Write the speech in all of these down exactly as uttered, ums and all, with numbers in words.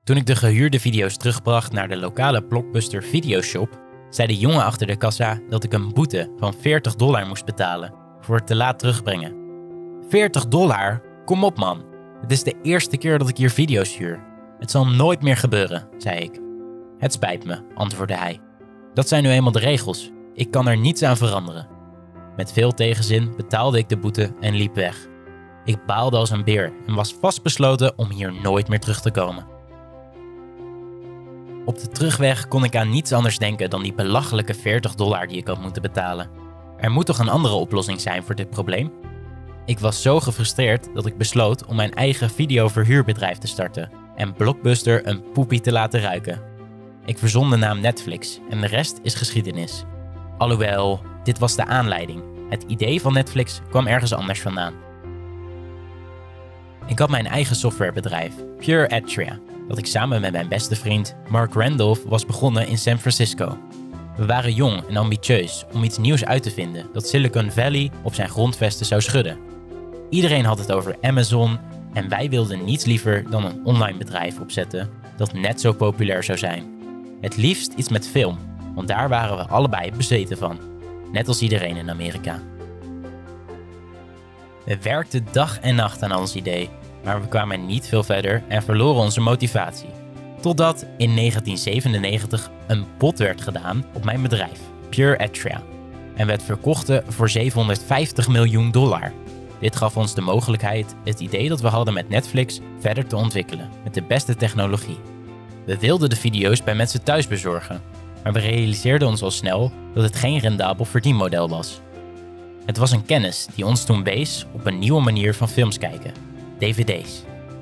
Toen ik de gehuurde video's terugbracht naar de lokale Blockbuster videoshop, zei de jongen achter de kassa dat ik een boete van veertig dollar moest betalen voor het te laat terugbrengen. veertig dollar? Kom op man, het is de eerste keer dat ik hier video's huur. Het zal nooit meer gebeuren, zei ik. Het spijt me, antwoordde hij. Dat zijn nu eenmaal de regels, ik kan er niets aan veranderen. Met veel tegenzin betaalde ik de boete en liep weg. Ik baalde als een beer en was vastbesloten om hier nooit meer terug te komen. Op de terugweg kon ik aan niets anders denken dan die belachelijke veertig dollar die ik had moeten betalen. Er moet toch een andere oplossing zijn voor dit probleem? Ik was zo gefrustreerd dat ik besloot om mijn eigen videoverhuurbedrijf te starten en Blockbuster een poepie te laten ruiken. Ik verzon de naam Netflix en de rest is geschiedenis. Alhoewel, dit was de aanleiding. Het idee van Netflix kwam ergens anders vandaan. Ik had mijn eigen softwarebedrijf, Pure Atria, dat ik samen met mijn beste vriend Mark Randolph was begonnen in San Francisco. We waren jong en ambitieus om iets nieuws uit te vinden dat Silicon Valley op zijn grondvesten zou schudden. Iedereen had het over Amazon en wij wilden niets liever dan een online bedrijf opzetten dat net zo populair zou zijn. Het liefst iets met film, want daar waren we allebei bezeten van, net als iedereen in Amerika. We werkten dag en nacht aan ons idee, maar we kwamen niet veel verder en verloren onze motivatie. Totdat in negentien zevenennegentig een bod werd gedaan op mijn bedrijf, Pure Atria, en werd verkocht voor zevenhonderdvijftig miljoen dollar. Dit gaf ons de mogelijkheid het idee dat we hadden met Netflix verder te ontwikkelen met de beste technologie. We wilden de video's bij mensen thuis bezorgen, maar we realiseerden ons al snel dat het geen rendabel verdienmodel was. Het was een kennis die ons toen wees op een nieuwe manier van films kijken, D V D's.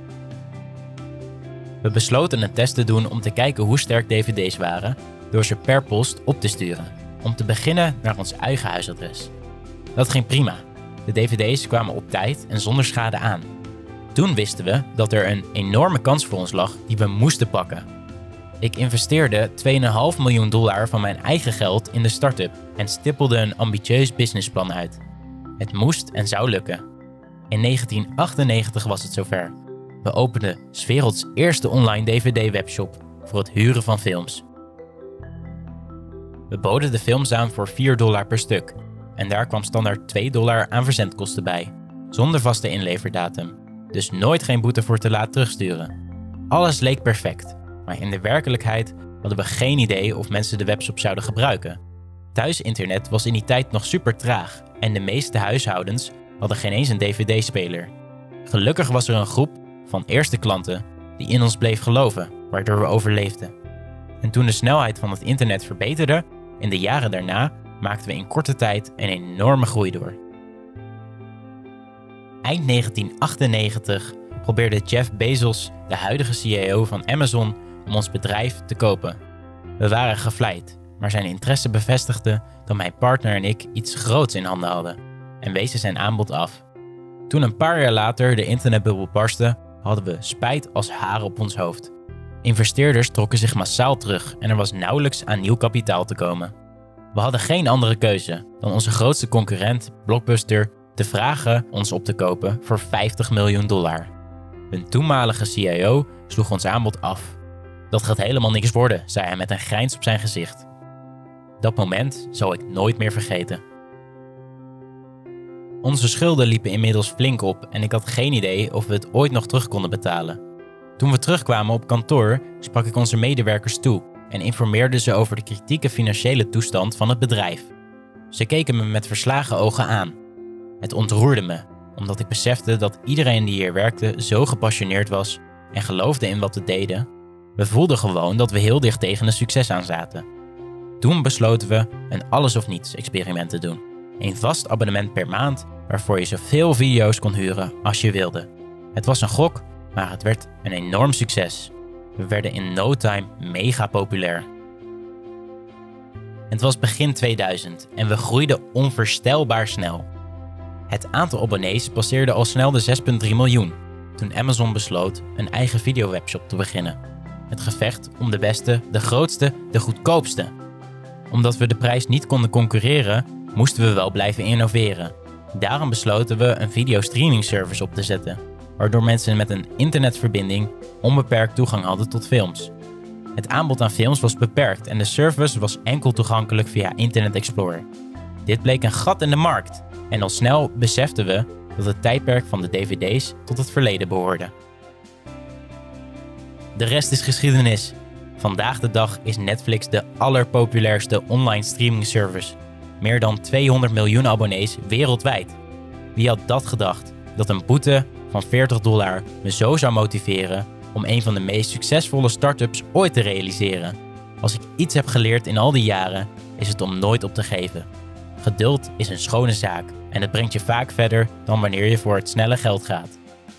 We besloten een test te doen om te kijken hoe sterk D V D's waren door ze per post op te sturen, om te beginnen naar ons eigen huisadres. Dat ging prima. De D V D's kwamen op tijd en zonder schade aan. Toen wisten we dat er een enorme kans voor ons lag die we moesten pakken. Ik investeerde twee komma vijf miljoen dollar van mijn eigen geld in de start-up en stippelde een ambitieus businessplan uit. Het moest en zou lukken. In negentien achtennegentig was het zover. We openden 's werelds eerste online D V D-webshop voor het huren van films. We boden de films aan voor vier dollar per stuk en daar kwam standaard twee dollar aan verzendkosten bij, zonder vaste inleverdatum, dus nooit geen boete voor te laat terugsturen. Alles leek perfect, maar in de werkelijkheid hadden we geen idee of mensen de webshop zouden gebruiken. Thuisinternet was in die tijd nog super traag en de meeste huishoudens hadden geen eens een D V D-speler. Gelukkig was er een groep van eerste klanten die in ons bleef geloven, waardoor we overleefden. En toen de snelheid van het internet verbeterde, in de jaren daarna maakten we in korte tijd een enorme groei door. Eind negentien achtennegentig probeerde Jeff Bezos, de huidige C E O van Amazon, om ons bedrijf te kopen. We waren gevleid, maar zijn interesse bevestigde dat mijn partner en ik iets groots in handen hadden en wezen zijn aanbod af. Toen een paar jaar later de internetbubbel barstte, hadden we spijt als haren op ons hoofd. Investeerders trokken zich massaal terug en er was nauwelijks aan nieuw kapitaal te komen. We hadden geen andere keuze dan onze grootste concurrent, Blockbuster, te vragen ons op te kopen voor vijftig miljoen dollar. Hun toenmalige C E O sloeg ons aanbod af. Dat gaat helemaal niks worden, zei hij met een grijns op zijn gezicht. Dat moment zal ik nooit meer vergeten. Onze schulden liepen inmiddels flink op en ik had geen idee of we het ooit nog terug konden betalen. Toen we terugkwamen op kantoor, sprak ik onze medewerkers toe en informeerde ze over de kritieke financiële toestand van het bedrijf. Ze keken me met verslagen ogen aan. Het ontroerde me, omdat ik besefte dat iedereen die hier werkte zo gepassioneerd was en geloofde in wat we deden. We voelden gewoon dat we heel dicht tegen een succes aan zaten. Toen besloten we een alles-of-niets experiment te doen. Een vast abonnement per maand waarvoor je zoveel video's kon huren als je wilde. Het was een gok, maar het werd een enorm succes. We werden in no time mega populair. Het was begin tweeduizend en we groeiden onvoorstelbaar snel. Het aantal abonnees passeerde al snel de zes komma drie miljoen toen Amazon besloot een eigen videowebshop te beginnen. Het gevecht om de beste, de grootste, de goedkoopste. Omdat we de prijs niet konden concurreren, moesten we wel blijven innoveren. Daarom besloten we een videostreaming service op te zetten. waardoor mensen met een internetverbinding onbeperkt toegang hadden tot films. Het aanbod aan films was beperkt en de service was enkel toegankelijk via Internet Explorer. Dit bleek een gat in de markt en al snel beseften we dat het tijdperk van de D V D's tot het verleden behoorde. De rest is geschiedenis. Vandaag de dag is Netflix de allerpopulairste online streaming service. Meer dan tweehonderd miljoen abonnees wereldwijd. Wie had dat gedacht? Dat een boete van veertig dollar me zo zou motiveren om een van de meest succesvolle start-ups ooit te realiseren. Als ik iets heb geleerd in al die jaren, is het om nooit op te geven. Geduld is een schone zaak en het brengt je vaak verder dan wanneer je voor het snelle geld gaat.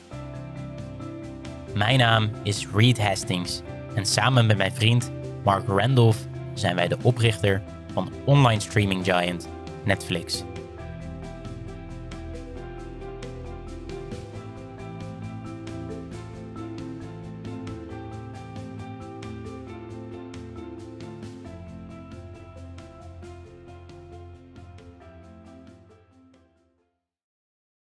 Mijn naam is Reed Hastings en samen met mijn vriend Mark Randolph zijn wij de oprichter van online streaming giant Netflix.